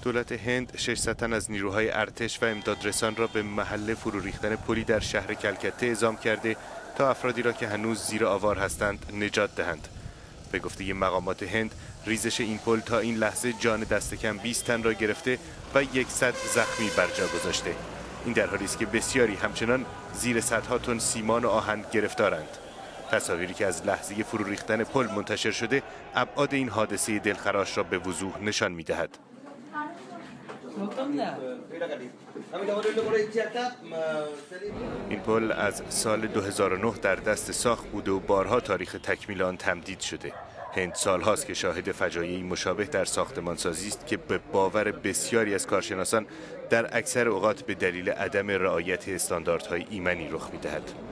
دولت هند 600 تن از نیروهای ارتش و امدادرسان را به محل فرو ریختن پلی در شهر کلکته اعزام کرده تا افرادی را که هنوز زیر آوار هستند نجات دهند. به گفته مقامات هند، ریزش این پل تا این لحظه جان دست کم 20 تن را گرفته و 100 زخمی بر جا گذاشته. این در حالی است که بسیاری همچنان زیر صدها تن سیمان و آهن گرفتارند. تصاویری که از لحظه فرو ریختن پل منتشر شده، ابعاد این حادثه دلخراش را به وضوح نشان می‌دهد. این پل از سال 2009 در دست ساخت بوده و بارها تاریخ تکمیل آن تمدید شده. هند سالهاست که شاهد فجایعی مشابه در ساختمانسازی است که به باور بسیاری از کارشناسان در اکثر اوقات به دلیل عدم رعایت استانداردهای ایمنی رخ می‌دهد.